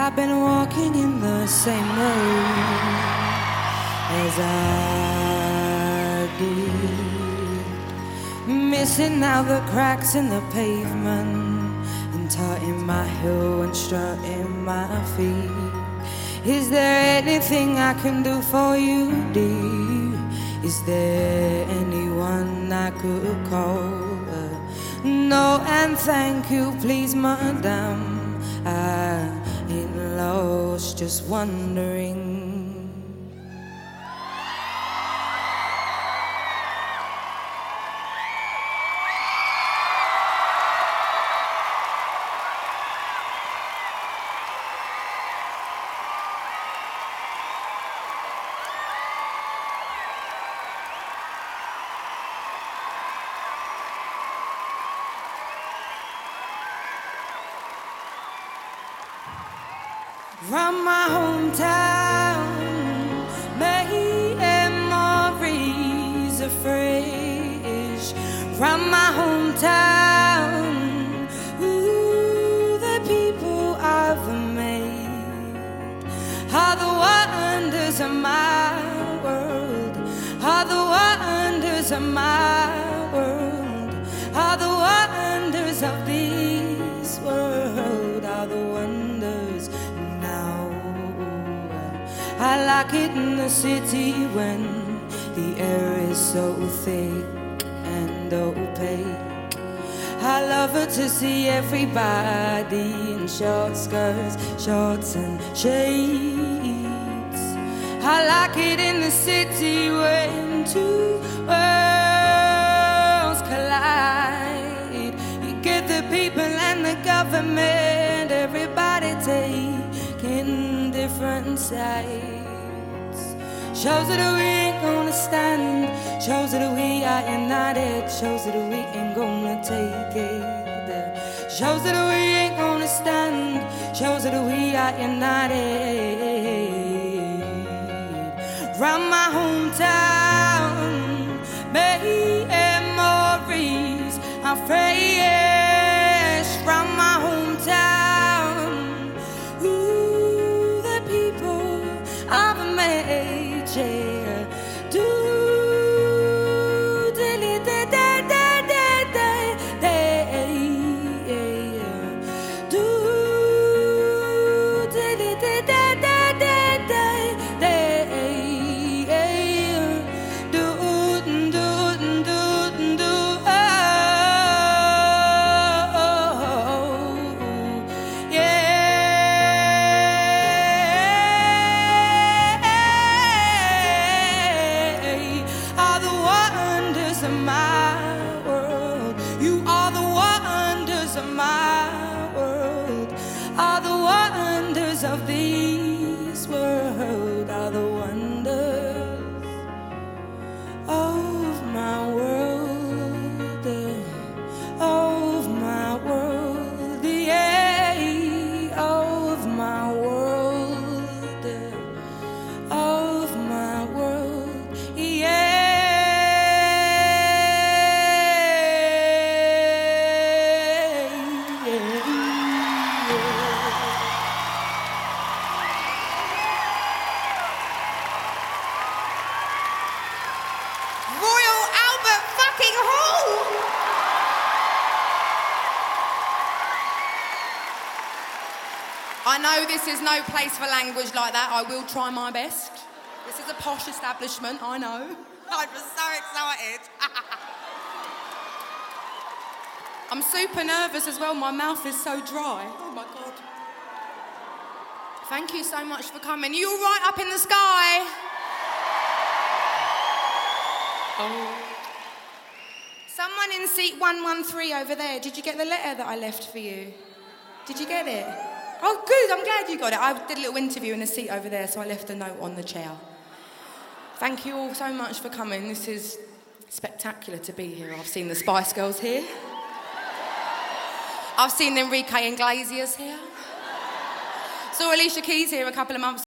I've been walking in the same road as I did, missing out the cracks in the pavement and tutting my heel and strutting my feet. Is there anything I can do for you, dear? Is there anyone I could call? No and thank you, please, madame. I ain't lost, just wondering. From my hometown, memories are fresh. From my hometown, ooh, the people I've made are the wonders of my world, are the wonders of my world, are the wonders of this world, are the wonders. I like it in the city when the air is so thick and opaque. I love it to see everybody in short skirts, shorts and shades. I like it in the city when two worlds collide. You get the people and the government, everybody taking different sides. Shows that we ain't gonna stand, shows that we are united, shows that we ain't gonna take it. Shows that we ain't gonna stand, shows that we are united. From my hometown, memories are fresh. From my hometown, ooh, the people I've made. Yeah. Do dilly da da da da da da. Do dilly da da da da da da. Do do do do. Oh yeah. Of my world, you are the wonders of my world, are the wonders of this world, are the wonders of my world, of my world, yeah, of my world, of my world, yeah. I know this is no place for language like that. I will try my best. This is a posh establishment, I know. I'm just so excited. I'm super nervous as well. My mouth is so dry. Oh my God. Thank you so much for coming. You all right up in the sky? Oh. Someone in seat 113 over there, did you get the letter that I left for you? Did you get it? Oh, good, I'm glad you got it. I did a little interview in a seat over there, so I left a note on the chair. Thank you all so much for coming. This is spectacular to be here. I've seen the Spice Girls here. I've seen Enrique Iglesias here. Saw Alicia Keys here a couple of months